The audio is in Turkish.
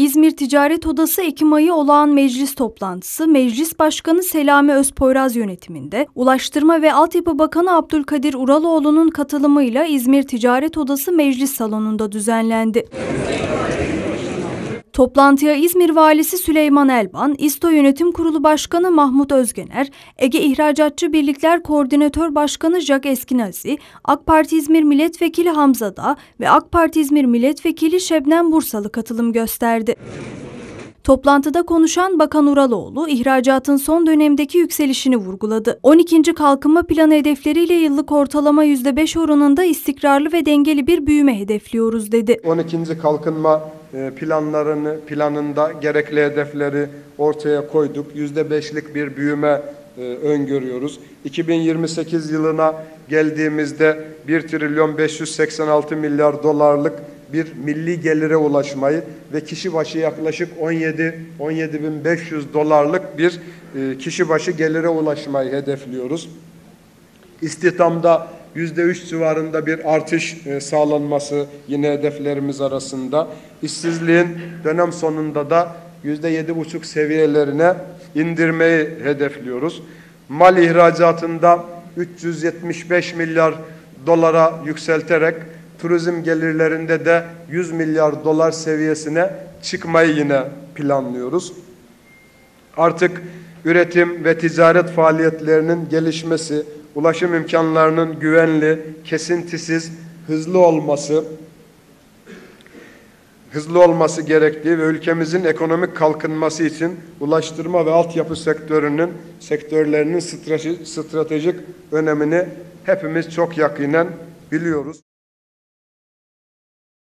İzmir Ticaret Odası Ekim ayı olağan meclis toplantısı, Meclis Başkanı Selami Özpoyraz yönetiminde, Ulaştırma ve Altyapı Bakanı Abdülkadir Uraloğlu'nun katılımıyla İzmir Ticaret Odası Meclis Salonu'nda düzenlendi. Toplantıya İzmir Valisi Süleyman Elban, İSTO Yönetim Kurulu Başkanı Mahmut Özgener, Ege İhracatçı Birlikler Koordinatör Başkanı Jack Eskinazi, AK Parti İzmir Milletvekili Hamza Dağ ve AK Parti İzmir Milletvekili Şebnem Bursalı katılım gösterdi. Toplantıda konuşan Bakan Uraloğlu, ihracatın son dönemdeki yükselişini vurguladı. 12. Kalkınma Planı hedefleriyle yıllık ortalama %5 oranında istikrarlı ve dengeli bir büyüme hedefliyoruz dedi. 12. Kalkınma planında gerekli hedefleri ortaya koyduk. %5'lik bir büyüme öngörüyoruz. 2028 yılına geldiğimizde 1 trilyon 586 milyar dolarlık bir milli gelire ulaşmayı ve kişi başı yaklaşık 17.500 dolarlık bir kişi başı gelire ulaşmayı hedefliyoruz. İstihdamda %3 civarında bir artış sağlanması yine hedeflerimiz arasında. İşsizliğin dönem sonunda da %7,5 seviyelerine indirmeyi hedefliyoruz. Mal ihracatında 375 milyar dolara yükselterek turizm gelirlerinde de 100 milyar dolar seviyesine çıkmayı yine planlıyoruz. Artık üretim ve ticaret faaliyetlerinin gelişmesi, ulaşım imkanlarının güvenli, kesintisiz, hızlı olması gerektiği ve ülkemizin ekonomik kalkınması için ulaştırma ve altyapı sektörlerinin stratejik önemini hepimiz çok yakinen biliyoruz.